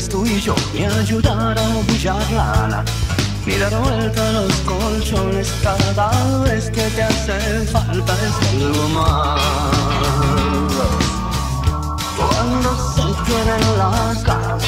eres tú y yo, y ayudar a brillar la lana y dar vuelta a los colchones cada vez que te hace falta es algo más. Cuando se quieren las ganas,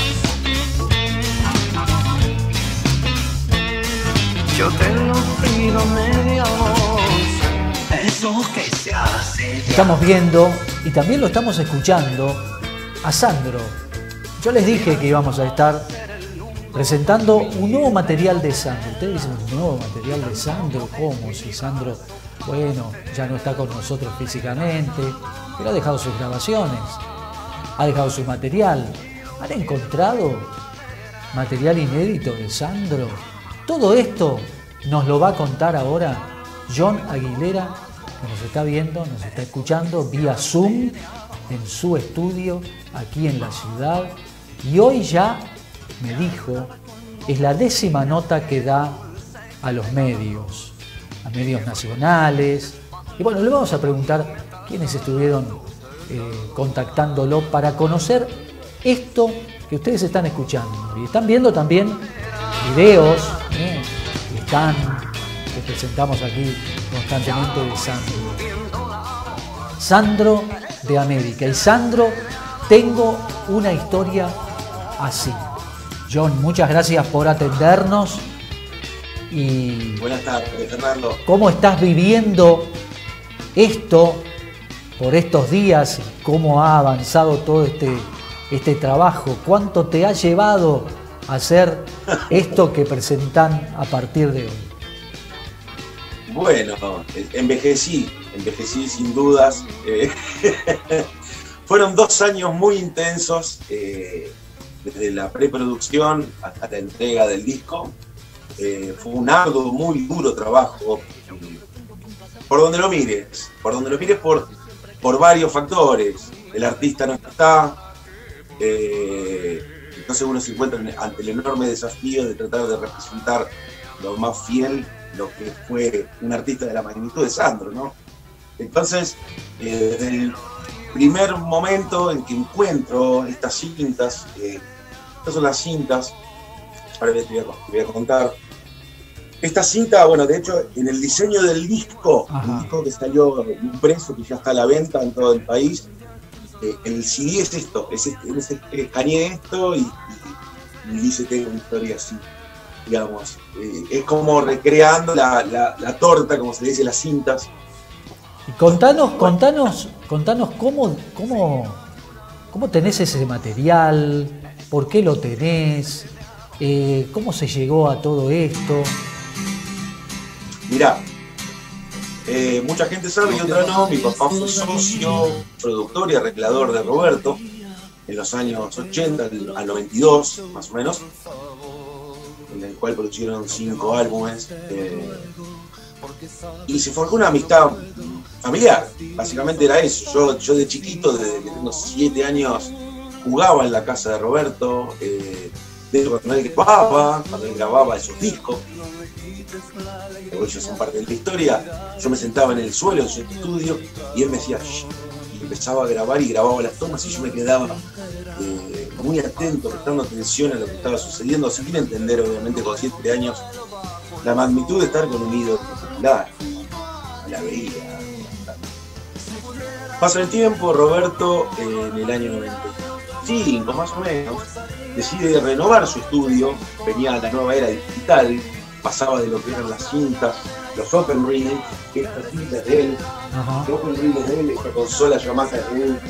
yo te lo pido media voz, eso que se hace. Estamos viendo y también lo estamos escuchando a Sandro. Yo les dije que íbamos a estar presentando un nuevo material de Sandro. Ustedes dicen, ¿un nuevo material de Sandro? ¿Cómo? Si Sandro, bueno, ya no está con nosotros físicamente, pero ha dejado sus grabaciones, ha dejado su material. ¿Han encontrado material inédito de Sandro? Todo esto nos lo va a contar ahora John Aguilera, que nos está viendo, nos está escuchando vía Zoom en su estudio aquí en la ciudad. Y hoy ya me dijo, es la 10ª nota que da a los medios nacionales. Y bueno, le vamos a preguntar quiénes estuvieron contactándolo para conocer esto que ustedes están escuchando. Y están viendo también videos que presentamos aquí constantemente de Sandro de América. Y Sandro, tengo una historia así. John, muchas gracias por atendernos. Y buenas tardes, Fernando. ¿Cómo estás viviendo esto por estos días? ¿Cómo ha avanzado todo este trabajo? ¿Cuánto te ha llevado a hacer esto que presentan a partir de hoy? Bueno, envejecí sin dudas. Fueron 2 años muy intensos, desde la preproducción hasta la entrega del disco. Fue un arduo, muy duro trabajo, por donde lo mires, por varios factores. El artista no está, entonces uno se encuentra ante el enorme desafío de tratar de representar lo más fiel lo que fue un artista de la magnitud de Sandro, ¿no? Entonces, desde el primer momento en que encuentro estas cintas, estas son las cintas, ahora te voy a contar. Esta cinta, bueno, de hecho, en el diseño del disco, el disco que salió impreso, que ya está a la venta en todo el país, el CD es esto, escaneé esto y dice, tengo una historia así, digamos. Es como recreando la torta, como se le dice, las cintas. Y contanos cómo tenés ese material, por qué lo tenés, cómo se llegó a todo esto. Mirá, mucha gente sabe y otra no, mi papá fue socio, productor y arreglador de Roberto en los años 80 al 92, más o menos, en el cual produjeron 5 álbumes, y se forjó una amistad familiar. Básicamente era eso. Yo de chiquito, desde que tengo 7 años, jugaba en la casa de Roberto, cuando él grababa esos discos, ellos son parte de la historia. Yo me sentaba en el suelo en su estudio y él me decía shh, y empezaba a grabar y grababa las tomas y yo me quedaba muy atento, prestando atención a lo que estaba sucediendo, sin entender, obviamente, con 7 años la magnitud de estar con un ídolo popular. La veía. Pasa el tiempo, Roberto en el año 95 más o menos decide renovar su estudio. Venía la nueva era digital, pasaba de lo que eran las cintas, los open reels, estas cintas de él, los open reels de él, esta consola Yamaha de él.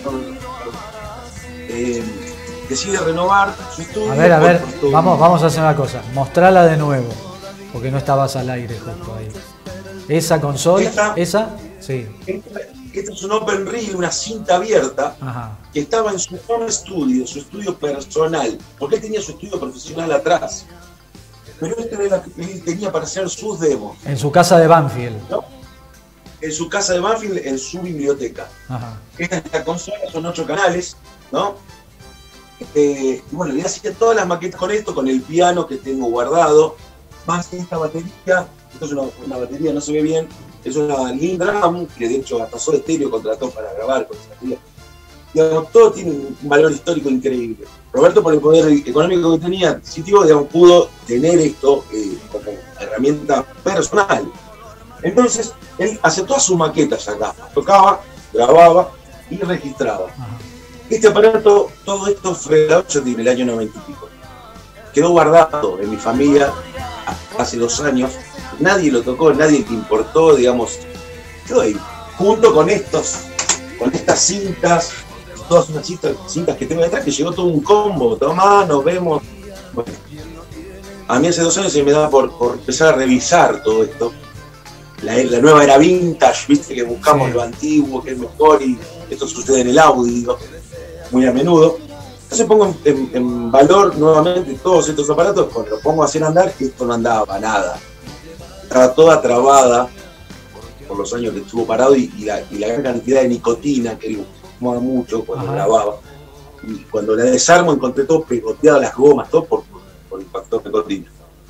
Decide renovar su estudio. A ver, vamos a hacer una cosa, mostrala de nuevo, porque no estabas al aire justo ahí. Esa consola, esa, sí. Este es un open reel, una cinta abierta, que estaba en su home studio, su estudio personal, porque él tenía su estudio profesional atrás. Pero este era la que él tenía para hacer sus demos. En su casa de Banfield. ¿No? En su casa de Banfield, en su biblioteca. Esta consola son 8 canales, ¿no? Y bueno, le hacía todas las maquetas con esto, con el piano que tengo guardado, más esta batería. Esto es una batería, no se ve bien. Es una Lindrum, que de hecho hasta Soda Stereo contrató para grabar con esa batería. digamos, todo tiene un valor histórico increíble. Roberto, por el poder económico que tenía, adquisitivo, digamos, pudo tener esto como herramienta personal. Entonces, él hacía todas sus maquetas acá, tocaba, grababa y registraba. Este aparato, todo esto fue en el año 90 y pico. Quedó guardado en mi familia hace 2 años, nadie lo tocó, nadie le importó, digamos, quedó ahí, junto con estas cintas, todas unas cintas que tengo detrás, que llegó todo un combo, tomá, nos vemos. Bueno, a mí hace 2 años se me da por empezar a revisar todo esto. La nueva era vintage, viste, que buscamos lo antiguo, que es mejor, y esto sucede en el audio, muy a menudo. Entonces pongo en valor nuevamente todos estos aparatos, cuando los pongo a hacer andar, que esto no andaba nada. Estaba toda trabada por los años que estuvo parado y la gran cantidad de nicotina que él fumaba mucho cuando grababa. Y cuando la desarmo encontré todo pegoteado, las gomas, todo por el factor nicotina.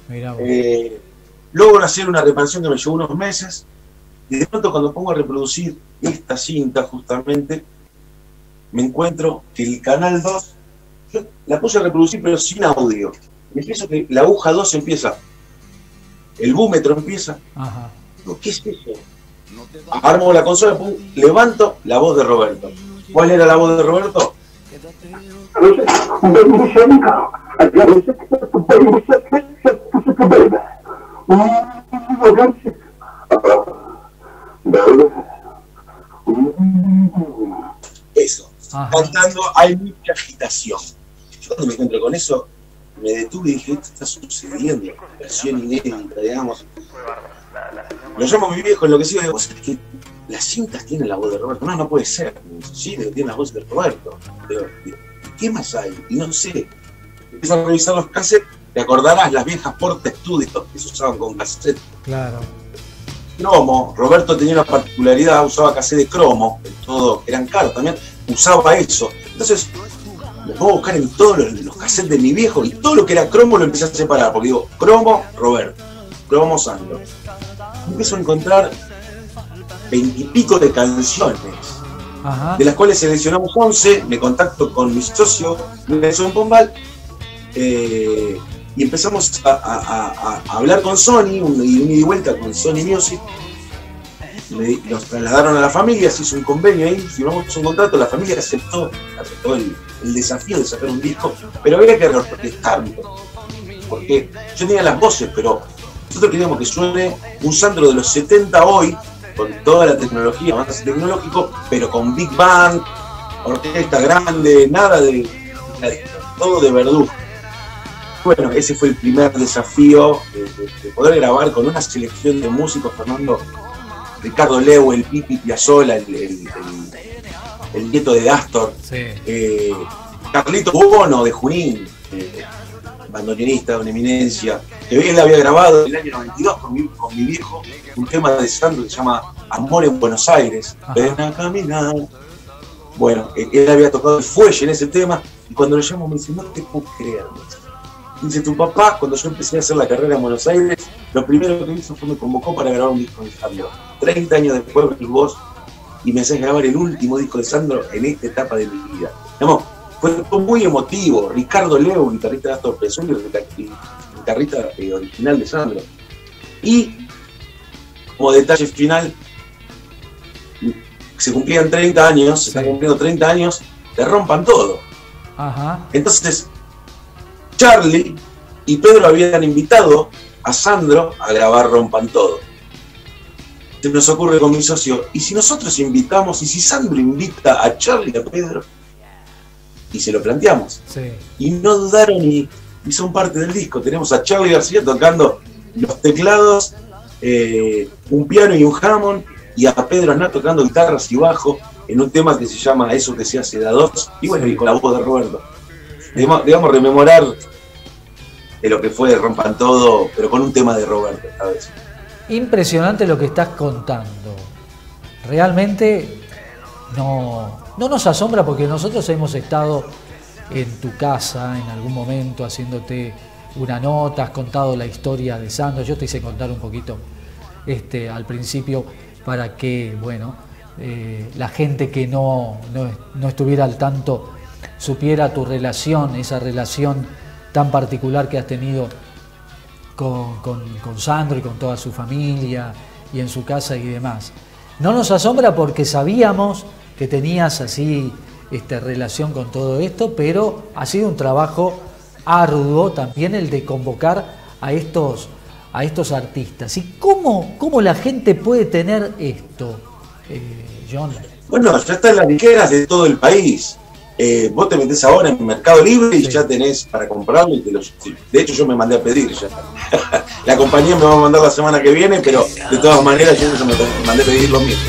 Logro hacer una reparación que me llevó unos meses, y de pronto cuando pongo a reproducir esta cinta justamente, me encuentro que el canal 2, yo la puse a reproducir pero sin audio. Me empiezo que la aguja 2 empieza, el búmetro empieza. Digo, ¿qué es eso? Armo la consola, pum, levanto la voz de Roberto. ¿Cuál era la voz de Roberto? Eso. Cantando, hay mucha agitación. Yo cuando me encuentro con eso, me detuve y dije, esto está sucediendo, versión inédita, digamos. Lo llamo a mi viejo enloquecido y digo, ¿vos sabés que las cintas tienen la voz de Roberto? No, no puede ser. Sí, tienen la voz de Roberto. Digo, ¿qué más hay? Y no sé. Empiezo a revisar los cassettes, te acordarás las viejas Porta Studio que se usaban con cassette. Claro. Cromo, Roberto tenía una particularidad, usaba cassette de cromo, todo, eran caros también, usaba eso. Entonces, me pongo a buscar en todos los cassettes de mi viejo y todo lo que era cromo lo empecé a separar, porque digo, cromo, Roberto, cromo, Sandro. Empiezo a encontrar 20 y pico de canciones, de las cuales seleccionamos 11, me contacto con mi socio, Nelson Pombal, y empezamos a hablar con Sony, un ida y vuelta con Sony Music. Nos trasladaron a la familia, se hizo un convenio ahí, firmamos un contrato, la familia aceptó el desafío de sacar un disco, pero había que reorquestarlo, porque yo tenía las voces, pero nosotros queríamos que suene un Sandro de los 70 hoy, con toda la tecnología, más tecnológico, pero con Big Band, orquesta grande, nada de todo de Verdú. Bueno, ese fue el primer desafío de poder grabar con una selección de músicos, Fernando, Ricardo Leu, el Pipi Piazzolla, el nieto de Astor, Carlito Bono de Junín, bandoneonista, una eminencia, que él había grabado en el año 92 con mi viejo un tema de Sandro que se llama Amor en Buenos Aires, ven a caminar. Bueno, él había tocado el fuelle en ese tema, y cuando lo llamo me dice, no te puedo creer. Dice, tu papá, cuando yo empecé a hacer la carrera en Buenos Aires, lo primero que hizo fue me convocó para grabar un disco de Sandro. 30 años después venís vos y me hacés grabar el último disco de Sandro en esta etapa de mi vida. Digamos, fue muy emotivo. Ricardo Leu, guitarrista de Astor Piazzolla, guitarrista original de Sandro. Y, como detalle final, se cumplían 30 años, se están cumpliendo 30 años, te rompan todo. Entonces, Charlie y Pedro habían invitado a Sandro a grabar Rompan Todo. Se nos ocurre con mi socio, ¿y si nosotros invitamos, y si Sandro invita a Charlie y a Pedro? Y se lo planteamos. Y no dudaron y son parte del disco. Tenemos a Charlie García tocando los teclados, un piano y un Hammond, y a Pedro Aznar tocando guitarras y bajo en un tema que se llama Eso que se hace da dos, y bueno, y con la voz de Roberto. Digamos, rememorar de lo que fue Rompan Todo, pero con un tema de Roberto esta vez. Impresionante lo que estás contando. Realmente no nos asombra, porque nosotros hemos estado en tu casa en algún momento haciéndote una nota, has contado la historia de Sandro. Yo te hice contar un poquito al principio para que, bueno, la gente que no estuviera al tanto supiera tu relación, esa relación tan particular que has tenido con Sandro y con toda su familia y en su casa y demás. No nos asombra porque sabíamos que tenías así relación con todo esto, pero ha sido un trabajo arduo también el de convocar a estos artistas. ¿Y cómo la gente puede tener esto, John? Bueno, ya está en las disqueras de todo el país. Vos te metés ahora en Mercado Libre y ya tenés para comprarlo. De hecho, yo me mandé a pedir ya. La compañía me va a mandar la semana que viene, pero de todas maneras yo me mandé a pedir lo mismo.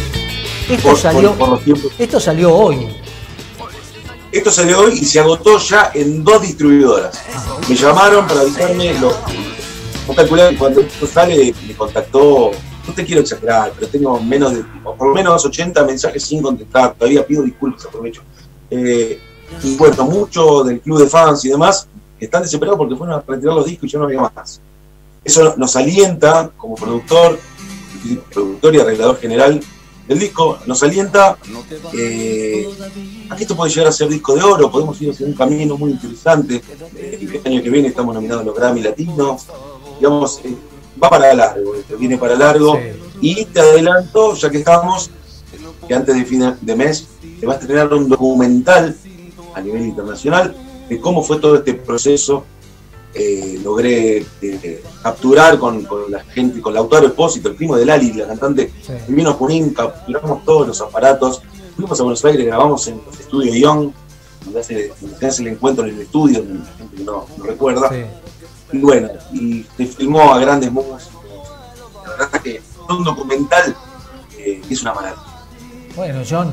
Esto salió hoy. Esto salió hoy y se agotó ya en 2 distribuidoras. Me llamaron para avisarme. Vos calculás que cuando esto sale me contactó, no te quiero exagerar, pero tengo por lo menos 80 mensajes sin contestar. Todavía pido disculpas, aprovecho. Y bueno, muchos del club de fans y demás están desesperados porque fueron a retirar los discos y ya no había más. Eso nos alienta como productor y arreglador general del disco, nos alienta a que esto puede llegar a ser disco de oro. Podemos ir hacia un camino muy interesante. El año que viene estamos nominados a los Grammy Latinos, digamos, va para largo, viene para largo. Sí. Y te adelanto, ya que estamos, que antes de fin de mes te va a estrenar un documental a nivel internacional de cómo fue todo este proceso. Logré capturar con la gente, con Lautaro Espósito, el primo de Lali, la cantante, vino a Junín, capturamos todos los aparatos, fuimos a Buenos Aires, grabamos en los estudios Young, donde se hace el encuentro en el estudio, la gente que no recuerda. Sí. Y bueno, y se filmó a grandes músicos. La verdad que es un documental que es una maravilla. Bueno, John,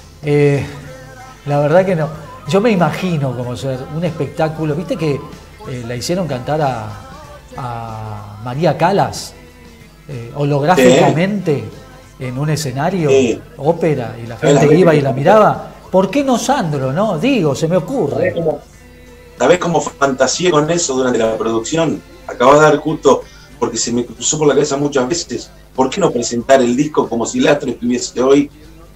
la verdad que no. Yo me imagino como ser un espectáculo. Viste que la hicieron cantar a María Callas holográficamente en un escenario, ópera, y la gente iba y la miraba. ¿Por qué no Sandro? No, digo, se me ocurre. ¿Sabés cómo fantaseé con eso durante la producción? Acabo de dar justo, porque se me cruzó por la cabeza muchas veces, ¿por qué no presentar el disco como si Lastre estuviese hoy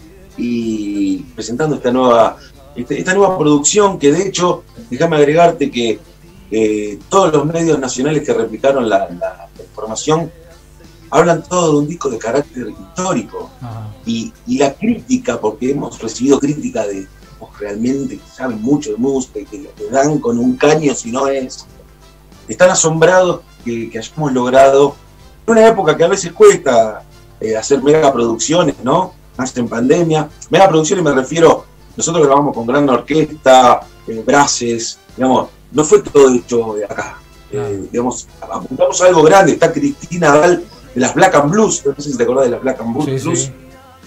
y presentando esta nueva producción? Que de hecho, déjame agregarte que todos los medios nacionales que replicaron la información hablan todo de un disco de carácter histórico. Y la crítica, porque hemos recibido crítica de realmente que saben mucho de música y que le dan con un caño si no es, están asombrados que hayamos logrado, en una época que a veces cuesta hacer megaproducciones, ¿no? Más en pandemia. Megaproducciones me refiero, nosotros grabamos con gran orquesta, brases, digamos, no fue todo hecho de acá. Digamos, apuntamos a algo grande. Está Cristina Dal de las Black and Blues, no sé si te acordás de las Black and Blues. Sí, sí.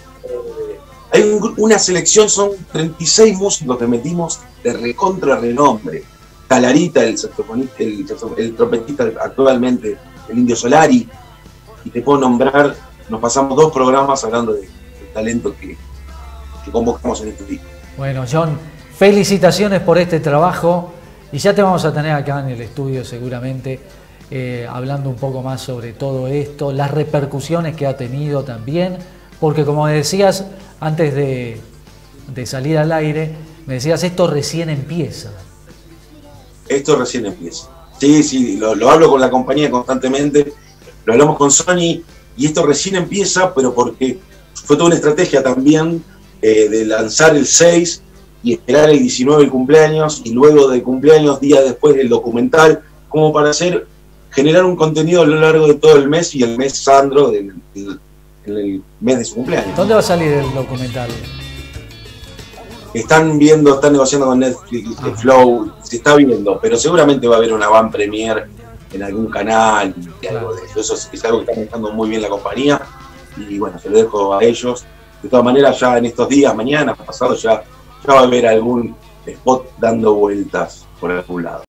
Hay una selección, son 36 músicos que metimos de recontra renombre. Talarita, el saxofonista, el trompetista actualmente, el Indio Solari, y te puedo nombrar, nos pasamos 2 programas hablando del talento que convocamos en este disco. Bueno, John, felicitaciones por este trabajo, y ya te vamos a tener acá en el estudio seguramente, hablando un poco más sobre todo esto, las repercusiones que ha tenido también, porque como decías antes de salir al aire, me decías, esto recién empieza. Esto recién empieza. Sí, lo hablo con la compañía constantemente, lo hablamos con Sony, y esto recién empieza, pero porque fue toda una estrategia también de lanzar el 6 y esperar el 19 el cumpleaños, y luego del cumpleaños, días después del documental, como para generar un contenido a lo largo de todo el mes, y el mes Sandro en el mes de su cumpleaños. ¿Dónde va a salir el documental? Están negociando con Netflix, Flow, se está viendo, pero seguramente va a haber una van premier en algún canal y algo de eso. Eso es algo que está manejando muy bien la compañía, y bueno, se lo dejo a ellos. De todas maneras, ya en estos días, mañana, pasado, ya va a haber algún spot dando vueltas por algún lado.